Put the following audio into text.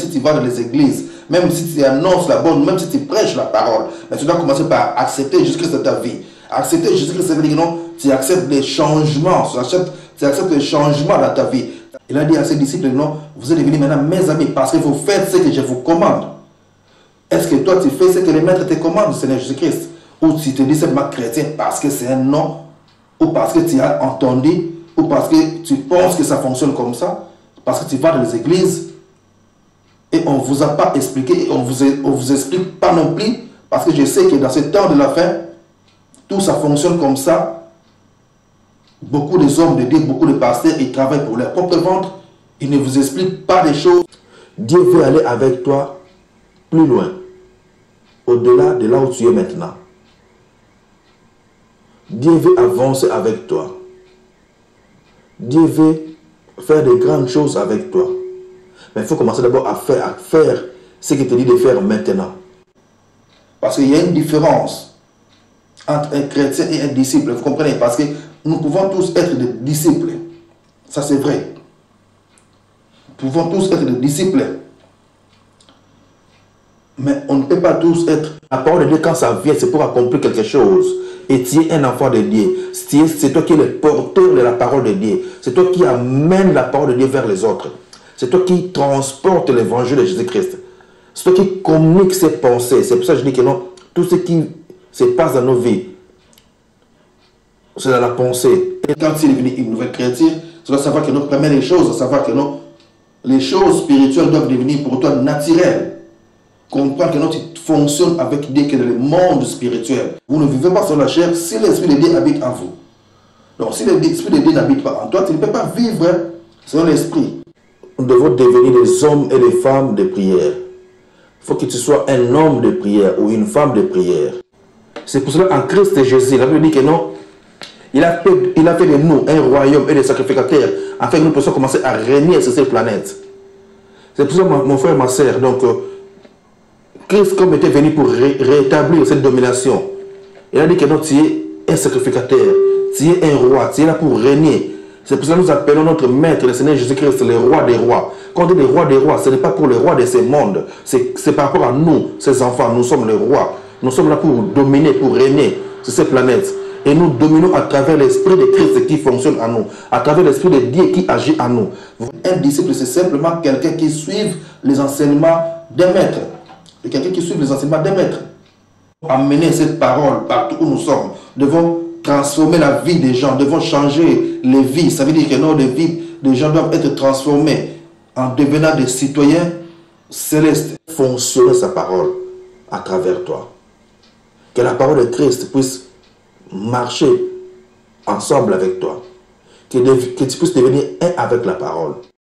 si tu vas dans les églises, même si tu annonces la bonne, même si tu prêches la parole, mais tu dois commencer par accepter Jésus-Christ dans ta vie. Accepter Jésus-Christ, ça veut dire que non, tu acceptes les changements, tu acceptes les changements dans ta vie. Il a dit à ses disciples, non, vous êtes devenus maintenant mes amis parce que vous faites ce que je vous commande. Est-ce que toi tu fais ce que les maîtres te commandent, Seigneur Jésus-Christ? Ou tu te dis seulement chrétien parce que c'est un nom, ou parce que tu as entendu, ou parce que tu penses que ça fonctionne comme ça, parce que tu vas dans les églises et on ne vous a pas expliqué, et on vous explique pas non plus, parce que je sais que dans ce temps de la fin, tout ça fonctionne comme ça. Beaucoup des hommes de Dieu, beaucoup de pasteurs, ils travaillent pour leur propre ventre, ils ne vous expliquent pas des choses. Dieu veut aller avec toi plus loin, au-delà de là où tu es maintenant. Dieu veut avancer avec toi. Dieu veut faire de grandes choses avec toi. Mais il faut commencer d'abord à faire ce qu'il te dit de faire maintenant. Parce qu'il y a une différence entre un chrétien et un disciple. Vous comprenez? Parce que nous pouvons tous être des disciples. Ça c'est vrai. Nous pouvons tous être des disciples. Mais on ne peut pas tous être. La parole de Dieu, quand ça vient, c'est pour accomplir quelque chose. Et tu es un enfant de Dieu. C'est toi qui es le porteur de la parole de Dieu. C'est toi qui amène la parole de Dieu vers les autres. C'est toi qui transporte l'évangile de Jésus-Christ. C'est toi qui communique ses pensées. C'est pour ça que je dis que non, tout ce qui se passe dans nos vies, c'est dans la pensée. Et quand il est devenu une nouvelle créature, tu dois savoir que nous permet les choses, savoir que non, les choses spirituelles doivent devenir pour toi naturelles. Comprends que non, tu fonctionnes avec Dieu qui est dans le monde spirituel. Vous ne vivez pas sur la chair si l'Esprit de Dieu habite en vous. Donc si l'Esprit de Dieu n'habite pas en toi, tu ne peux pas vivre selon l'Esprit. Nous devons devenir des hommes et des femmes de prière. Il faut que tu sois un homme de prière ou une femme de prière. C'est pour cela en Christ Jésus, la Bible dit que non, il a fait de nous un royaume et des sacrificateurs afin que nous puissions commencer à régner sur cette planète. C'est pour ça, mon frère et ma soeur, donc, Christ comme était venu pour rétablir cette domination. Il a dit que non, tu es un sacrificateur, tu es un roi, tu es là pour régner. C'est pour ça que nous appelons notre maître, le Seigneur Jésus-Christ, le roi des rois. Quand on dit le roi des rois, ce n'est pas pour le roi de ce monde. C'est par rapport à nous, ces enfants. Nous sommes les rois. Nous sommes là pour dominer, pour régner sur cette planète. Et nous dominons à travers l'esprit de Christ qui fonctionne en nous. À travers l'esprit de Dieu qui agit en nous. Un disciple, c'est simplement quelqu'un qui suit les enseignements d'un maître. Quelqu'un qui suit les enseignements d'un maître. Amener cette parole partout où nous sommes. Devons transformer la vie des gens, devons changer les vies. Ça veut dire que non, les vies des gens doivent être transformées en devenant des citoyens célestes. Fonctionner sa parole à travers toi. Que la parole de Christ puisse marcher ensemble avec toi. Que tu puisses devenir un avec la parole.